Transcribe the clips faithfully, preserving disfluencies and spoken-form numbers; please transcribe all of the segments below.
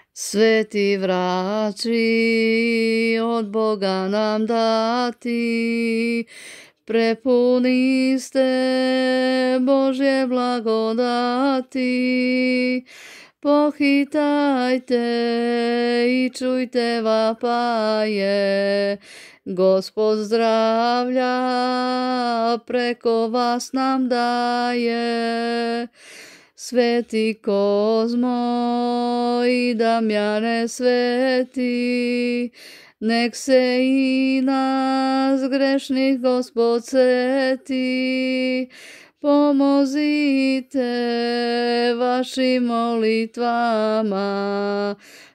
Sveti vrači od Boga nam dati, prepuni ste Božje blagodati. Pohitajte i čujte vapaje, Gospod zdravlja preko vas nam daje. Sveti Kozmo i Damjane sveti, nek se i nas grešnih Gospod seti. Pomozite vašim molitvama,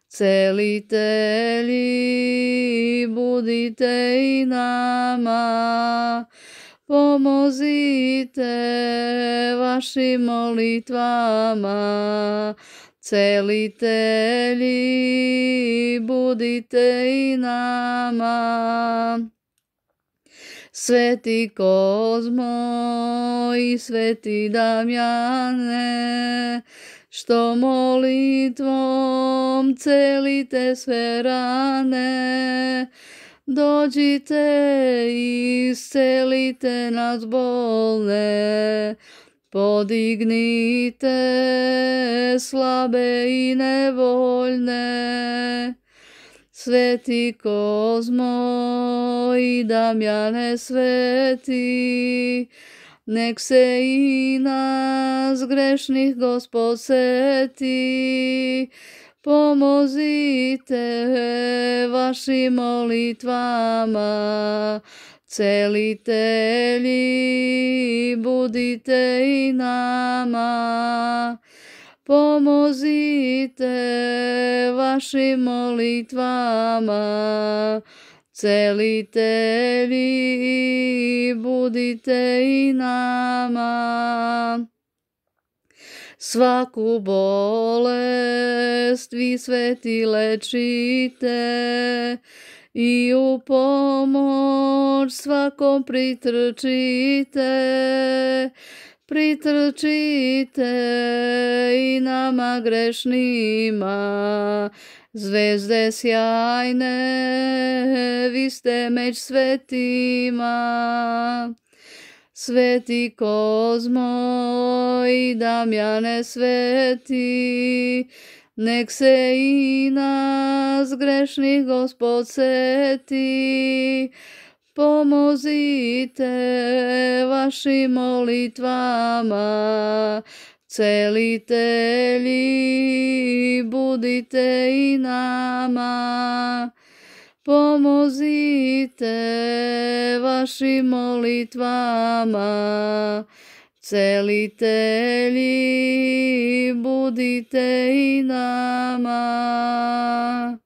celitelji, budite i nama. Pomozite vašim molitvama, celitelji, budite i nama. Sveti Kozmo i sveti Damjane, što molitvom celite sve rane, dođite i iscelite nas bolne, podignite slabe i nevoljne. Sveti Kozmo i Damjane sveti, nek se i nas grešnih Gospod seti. Pomozite vašim molitvama, celitelji, budite i nama. Pomozite vašim molitvama, celitelji, budite i nama. Svaku bolest vi sveti lečite i u pomoć svakom pritrčite. Pritrčite i nama grešnima, zvezde sjajne, vi ste među svetima. Sveti Kozmo i Damjane sveti, nek se i nas grešnih Gospod seti. Pomozite vašim molitvama, celitelji, budite i nama. Pomozite vašim molitvama, celitelji, budite i nama.